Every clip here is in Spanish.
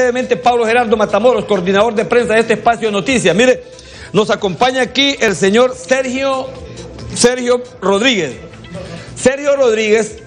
brevemente Pablo Gerardo Matamoros, coordinador de prensa de este espacio de noticias. Mire, nos acompaña aquí el señor Sergio Rodríguez. Sergio Rodríguez,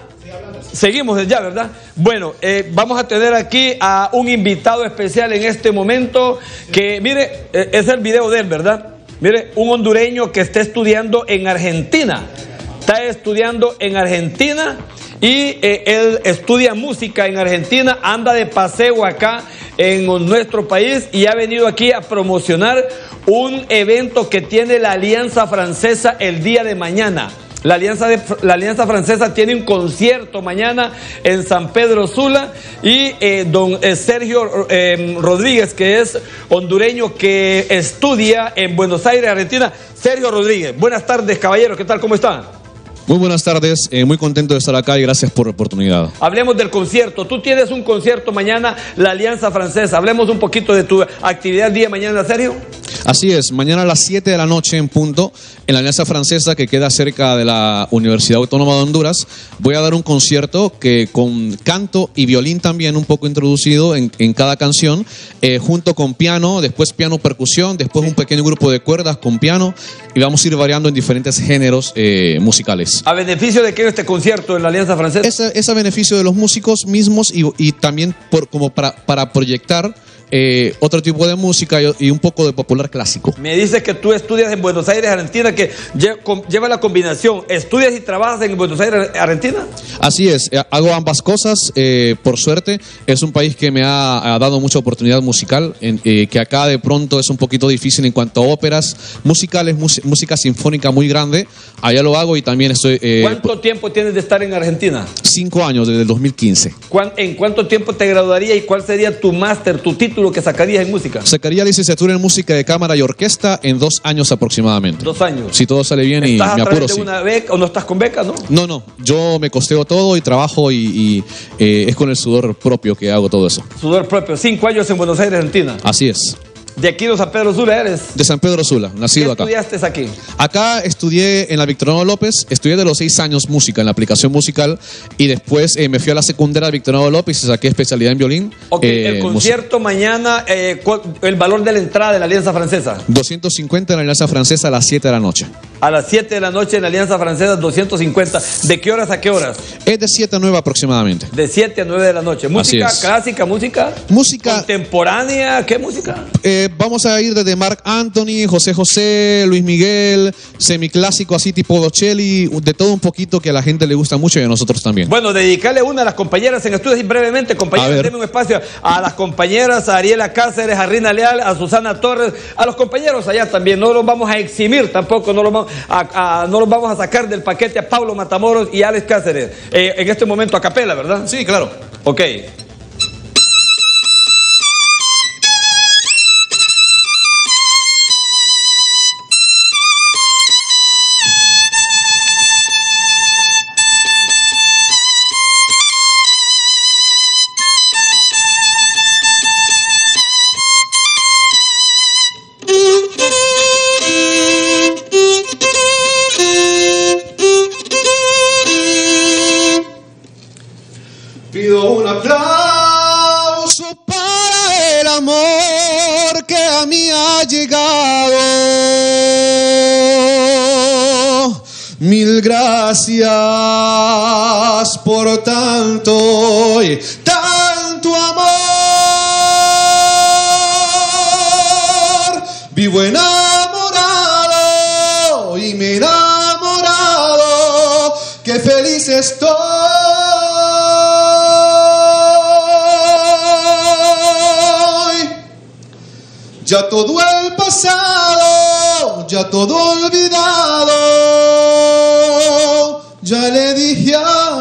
seguimos ya, ¿verdad? Bueno, vamos a tener aquí a un invitado especial en este momento que, mire, es el video de él, ¿verdad? Mire, un hondureño que está estudiando en Argentina. Está estudiando en Argentina y él estudia música en Argentina, anda de paseo acá en nuestro país y ha venido aquí a promocionar un evento que tiene la Alianza Francesa el día de mañana. La Alianza Francesa tiene un concierto mañana en San Pedro Sula y don Sergio Rodríguez, que es hondureño que estudia en Buenos Aires, Argentina. Sergio Rodríguez, buenas tardes, caballero, ¿qué tal? ¿Cómo está? Muy buenas tardes, muy contento de estar acá y gracias por la oportunidad. Hablemos del concierto. Tú tienes un concierto mañana, la Alianza Francesa. Hablemos un poquito de tu actividad el día de mañana, Sergio. Así es, mañana a las 7 de la noche en punto, en la Alianza Francesa, que queda cerca de la Universidad Autónoma de Honduras, voy a dar un concierto que con canto y violín también un poco introducido en cada canción, junto con piano, después piano percusión, después un pequeño grupo de cuerdas con piano, y vamos a ir variando en diferentes géneros musicales. ¿A beneficio de qué este concierto en la Alianza Francesa? Es a beneficio de los músicos mismos y también como para proyectar otro tipo de música y un poco de popular clásico. Me dices que tú estudias en Buenos Aires, Argentina, que lleva la combinación. ¿Estudias y trabajas en Buenos Aires, Argentina? Así es, hago ambas cosas, por suerte. Es un país que me ha dado mucha oportunidad musical, que acá de pronto es un poquito difícil en cuanto a óperas musicales, música sinfónica muy grande. Allá lo hago y también estoy... ¿Cuánto tiempo tienes de estar en Argentina? 5 años, desde el 2015. ¿En cuánto tiempo te graduarías y cuál sería tu máster, tu título que sacarías en música? Sacaría licenciatura en música de cámara y orquesta en 2 años aproximadamente. 2 años. Si todo sale bien y me apuro, ¿Estás a través de una beca o no estás con beca, no? No, yo me costeo todo y trabajo y es con el sudor propio que hago todo eso. Sudor propio. 5 años en Buenos Aires, Argentina. Así es. ¿De aquí de San Pedro Sula eres? De San Pedro Sula, nacido acá. ¿Qué estudiaste aquí? Acá estudié en la Victoriano López, estudié de los 6 años música, en la aplicación musical, y después me fui a la secundaria Victoriano López y saqué especialidad en violín. Ok, el concierto mañana, el valor de la entrada de la Alianza Francesa. 250 en la Alianza Francesa a las 7 de la noche. A las 7 de la noche en la Alianza Francesa, 250. ¿De qué horas a qué horas? Es de 7 a 9 aproximadamente. De 7 a 9 de la noche. ¿Música clásica, música contemporánea? ¿Qué música? Vamos a ir desde Marc Anthony, José José, Luis Miguel, semiclásico así tipo Bocelli, de todo un poquito que a la gente le gusta mucho y a nosotros también. Bueno, dedicarle una a las compañeras en estudios y brevemente, compañeras, denme un espacio a las compañeras, a Ariela Cáceres, a Rina Leal, a Susana Torres, a los compañeros allá también. No los vamos a eximir tampoco, no los vamos a sacar del paquete a Pablo Matamoros y Alex Cáceres. En este momento a capela, ¿verdad? Sí, claro. Ok. Pido un aplauso para el amor que a mí ha llegado. Mil gracias por tanto y tanto amor. Vivo enamorado y me he enamorado. Qué feliz estoy. Ya todo el pasado, ya todo olvidado, ya le dije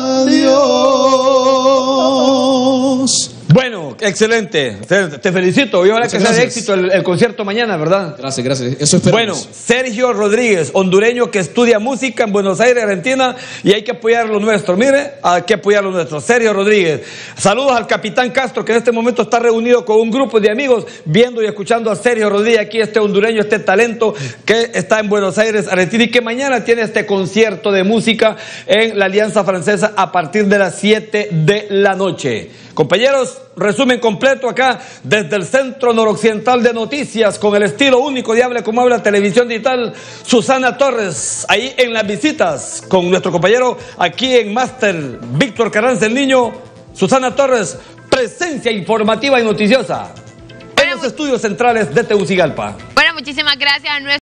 adiós. Bueno, excelente. Te felicito. Y ojalá que sea de éxito el concierto mañana, ¿verdad? Gracias. Eso esperamos. Bueno, Sergio Rodríguez, hondureño que estudia música en Buenos Aires, Argentina, y hay que apoyar lo nuestro. Mire, hay que apoyar lo nuestro. Sergio Rodríguez. Saludos al capitán Castro, que en este momento está reunido con un grupo de amigos viendo y escuchando a Sergio Rodríguez, aquí este hondureño, este talento que está en Buenos Aires, Argentina, y que mañana tiene este concierto de música en la Alianza Francesa a partir de las 7 de la noche. Compañeros, resumen completo acá desde el Centro Noroccidental de Noticias con el estilo único de Hable Como Habla Televisión Digital. Susana Torres, ahí en las visitas con nuestro compañero aquí en Máster, Víctor Carranza el Niño. Susana Torres, presencia informativa y noticiosa en los estudios centrales de Tegucigalpa. Bueno, muchísimas gracias a nuestro